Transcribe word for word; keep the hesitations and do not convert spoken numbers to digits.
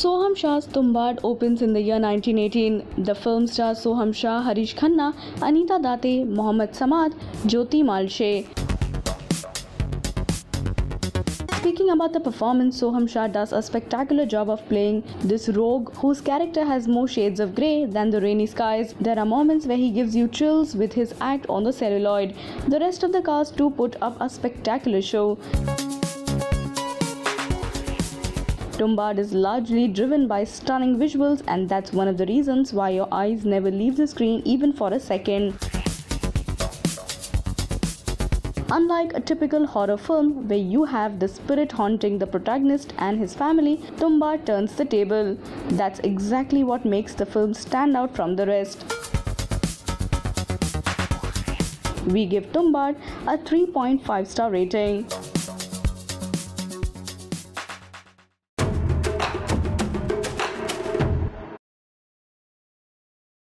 Sohum Shah's Tumbbad opens in the year nineteen eighteen. The film stars Sohum Shah, Harish Khanna, Anita Date, Mohammad Samad, Jyoti Malshe. Speaking about the performance, Sohum Shah does a spectacular job of playing this rogue whose character has more shades of grey than the rainy skies. There are moments where he gives you chills with his act on the celluloid. The rest of the cast too put up a spectacular show. Tumbbad is largely driven by stunning visuals, and that's one of the reasons why your eyes never leave the screen even for a second. Unlike a typical horror film where you have the spirit haunting the protagonist and his family, Tumbbad turns the table. That's exactly what makes the film stand out from the rest. We give Tumbbad a three point five star rating.